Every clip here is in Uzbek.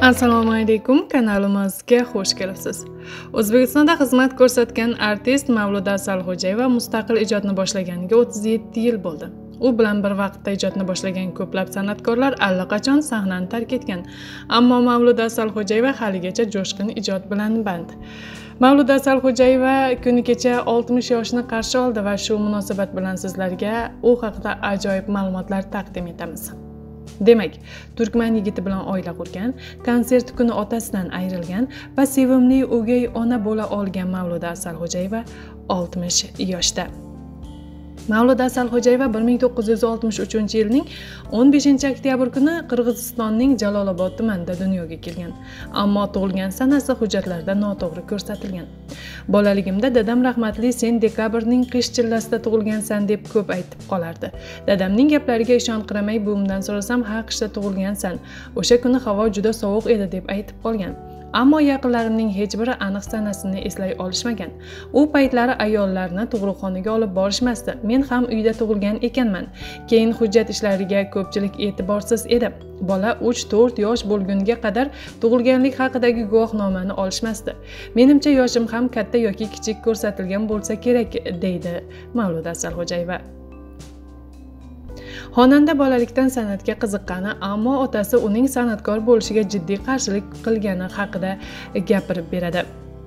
Assalomu alaykum, kanalimizga xush kelibsiz. O'zbekistonda xizmat ko'rsatgan artist Mavluda Asalxo'jayeva mustaqil ijodni boshlaganiga 37 yil bo'ldi. U bilan bir vaqtda ijodni boshlagan ko'plab san'atkorlar allaqachon sahnani tark etgan. Ammo Mavluda Asalxo'jayeva haligacha jo'shqin ijod bilan band. Mavluda Asalxo'jayeva kuni kecha 60 yoshni qarshi oldi va shu munosabat bilan sizlarga u haqida ajoyib ma'lumotlar taqdim etamiz. Demak, turkman yigiti bilan oila qurgan, konsert kuni otasidan ayrilgan va sevimli o'gay ona bo'la olgan Mavluda Asalxo'jayeva 60 yoshda. Mavluda Asalxo'jayeva 1963-yilning 15-oktyabr kuni Qirg'izistonning Jalolobod tumanida dunyoga kelgan. Ammo tug'ilgan sanasi hujjatlarda noto'g'ri ko'rsatilgan. Bolaligimda dadam rahmatli sen dekabrning qish chillasida tug'ilgansan deb ko'p aytib qolardi. Dadamning gaplariga ishonqiramay buvimdan so'rasam, ha qishda tug'ilgansan. O'sha kuni havo juda sovuq edi deb aytib qolgan. Ammo yaqinlarimning hech biri aniq sanasini eslay olishmagan. U paytlari ayollarni tug'ruqxonaga olib borishmasdi. Men ham uyda tug'ilgan ekanman. Keyin hujjat ishlariga ko'pchilik e'tiborsiz edi. Bola 3-4 yosh bo'lgunga qadar tug'ilganlik haqidagi guvohnomani olishmasdi. Menimcha yoshim ham katta yoki kichik ko'rsatilgan bo'lsa kerak, deydi Mavluda Asalxo'jayeva. Xonanda bolalikdan san'atga qiziqqani, ammo otasi uning san'atkor bo'lishiga jiddiy qarshilik qilgani haqida gapirib beradi.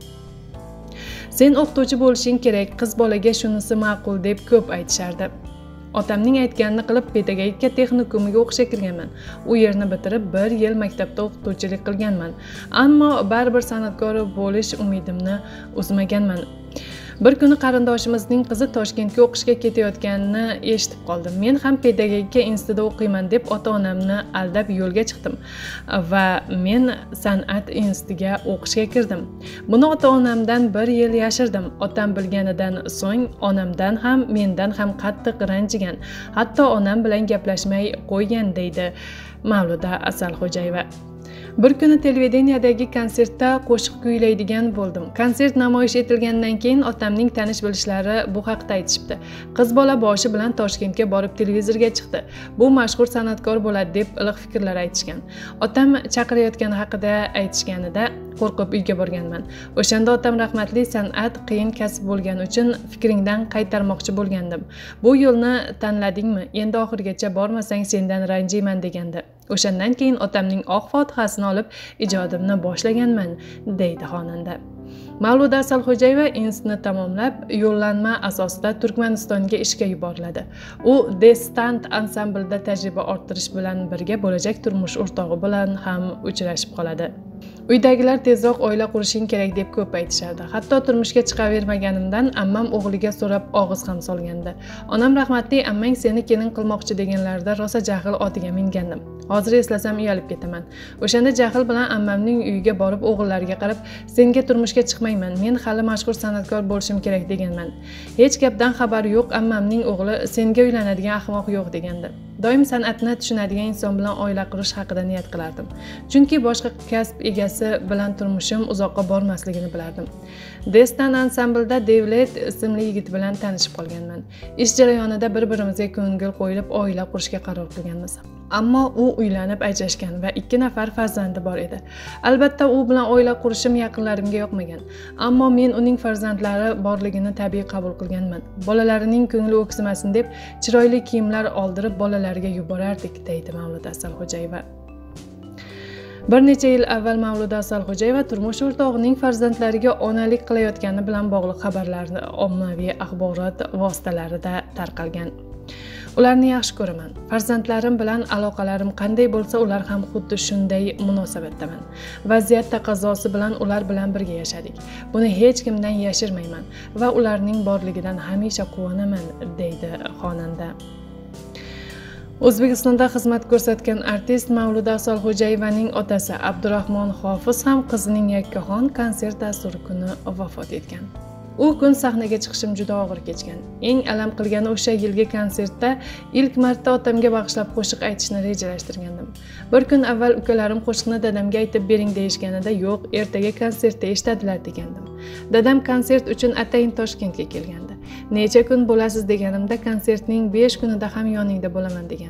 Sen o'qituvchi bo'lishing kerak, qiz bolaga shunisi ma'qul deb ko'p aytishardi. Otamning aytganini qilib pedagogika texnikumiga o'qishga kirganman. U yerni bitirib 1 yil maktabda o'qituvchilik qilganman. Ammo baribir san'atkor bo'lish umidimni uzmaganman. Bir kuni qarindoshimizning qizi Toshkentga o'qishga ketayotganini eshitib qoldim. Men ham pedagogika institutida o'qiyman deb ota-onamni aldab yo'lga chiqdim va men san'at institutiga o'qishga kirdim. Buni ota-onamdan 1 yil yashirdim. Otam bilganidan so'ng onamdan ham, mendan ham qattiq ranjigan. Hatto onam bilan gaplashmay qo'ygan, deydi Mavluda Asalxo'jayeva. Bir kuni televideniyadagi konsertda qo'shiq kuylaydigan bo'ldim. Konsert namoyish etilgandan keyin otamning tanish-bilishlari bu haqda aytishibdi. Qiz bola boshi bilan Toshkentga borib televizorga chiqdi. Bu mashhur san'atkor bo'ladi deb iliq fikrlar aytishgan. Otam chaqirayotgani haqida aytishganida qo'rqib uyga borganman. O'shanda otam rahmatli san'at qiyin kasb bo'lgani uchun fikringdan qaytarmoqchi bo'lgandim. Bu yo'lni tanladingmi? Endi oxirigacha bormasang sendan ranjiyman degandi. O'shandan keyin otamning oq fotihasini olib ijodimni boshlaganman, deydi xonanda. Mavluda Asalxo'jayeva institutni tamomlab, yo'llanma asosida Turkmanistonga ishga yuboriladi. U Destant ansamblida tajriba orttirish bilan birga bo'lajak turmush o'rtog'i bilan ham uchrashib qoladi. Uydagilar tezroq oila qurishing kerak deb ko'p aytishardi. Hatto turmushga chiqavermaganimdan ammam o'g'liga so'rab og'iz ham solgandi. Onam rahmatli ammang seni kelin qilmoqchi deganlarida rosa jahl otiga mingandim. Hozir eslasam uyalib ketaman. O'shanda jahl bilan ammamning uyiga borib o'g'illariga qarab, senga turmushga chiqmayman, men hali mashhur san'atkor bo'lishim kerak deganman. Hech gapdan xabari yo'q, ammamning o'g'li senga uylanadigan ahmoq yo'q degandi. Doim san'atni tushunadigan inson bilan oila qurish haqida niyat qilardim. Chunki boshqa kasb egasi bilan turmushim uzoqqa bormasligini bilardim. Destan ansamblida Devlet ismli yigit bilan tanishib qolganman. Ish jarayonida bir-birimizga ko'ngil qo'yib oila qurishga qaror qilganmiz. Ammo u uylanib ajrashgan va 2 nafar farzandi bor edi. Albatta u bilan oila qurishim yaqinlarimga yoqmagan. Ammo men uning farzandlari borligini tabiiy qabul qilganman. Bolalarining ko'ngli o'ksimasin deb chiroyli kiyimlar oldirib bolalariga yuborardik, deydi Mavluda Asalxo'jayeva. Bir necha yil avval Mavluda Asalxo'jayeva turmush o'rtog'ining farzandlariga onalik qilayotgani bilan bog'liq xabarlarni ommaviy axborot vositalarida tarqalgan. Ularni yaxshi ko'raman. Farzandlarim bilan aloqalarim qanday bo'lsa, ular ham xuddi shunday munosabatdaman. Vaziyat taqozosi bilan ular bilan birga yashadik. Buni hech kimdan yashirmayman va ularning borligidan hamisha quvonaman, deydi xonanda. O'zbekistonda xizmat ko'rsatgan artist Mavluda Asalxo'jayevaning otasi Abdurahmon Hofiz ham qizining yakkaxon konsert dasturi kuni vafot etgan. U kun sahnaga chiqishim juda og'ir kechgan. Eng alam qilgani o'sha yilgi konsertda ilk marta otamga bag'ishlab qo'shiq aytishni rejalashtirgandim. Bir kun avval ukalarim qo'shiqni dadamga aytib bering deyishganida, yo'q, ertaga konsertda eshitadilar degandim. Dadam konsert uchun atayin Toshkentga kelgandi. Necha kun bo'lasiz deganimda, konsertning 5 kunida ham yoningda bo'laman degandi.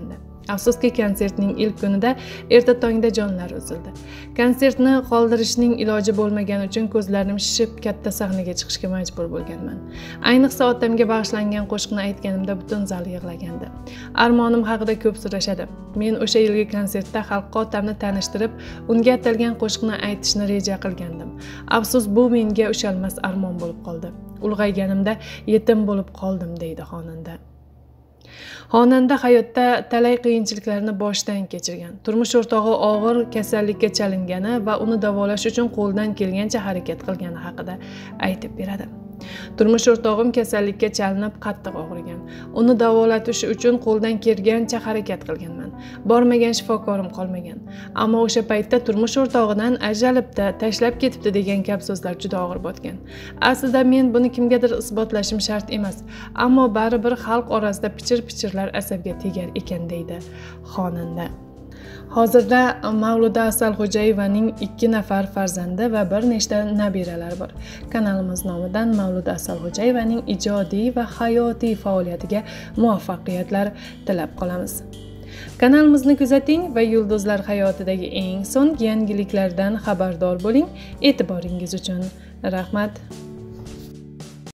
Afsuski, konsertning ilk kunida erta tongda jonlari uzildi. Konsertni qoldirishning iloji bo'lmagani uchun ko'zlarim shishib katta sahnaga chiqishga majbur bo'lganman. Ayniqsa otamga bag'ishlangan qo'shiqni aytganimda butun zal yig'lagandi. Armonim haqida ko'p so'rashadi. Men o'sha yilgi konsertda xalqqa otamni tanishtirib, unga atalgan qo'shiqni aytishni reja qilgandim. Afsus, bu menga ushalmas armon bo'lib qoldi. Ulg'ayganimda yetim bo'lib qoldim, deydi xonanda. Xonanda hayotda talay qiyinchiliklarni boshdan kechirgan. Turmush o'rtog'i og'ir kasallikka chalingani va uni davolash uchun qo'ldan kelgancha harakat qilgani haqida aytib beradi. Turmush o'rtog'im kasallikka chalinib qattiq og'rigan. Uni davolatish uchun qo'ldan kelgancha harakat qilganman. Bormagan shifokorim qolmagan. Ammo o'sha paytda turmush o'rtog'idan ajralibdi, tashlab ketibdi degan gap so'zlar juda og'ir botgan. Aslida men buni kimgadir isbotlashim shart emas, ammo baribir xalq orasida pichir-pichirlar asabga tegar ekan, deydi xonanda. Hozirda Mavluda Asalxo'jayevaning 2 nafar farzandi va bir nechta nabiralari bor. Kanalimiz nomidan Mavluda Asalxo'jayevaning ijodiy va hayotiy faoliyatiga muvaffaqiyatlar tilab qolamiz. Kanalimizni kuzating va yulduzlar hayotidagi eng so'nggi yangiliklardan xabardor bo'ling. E'tiboringiz uchun rahmat.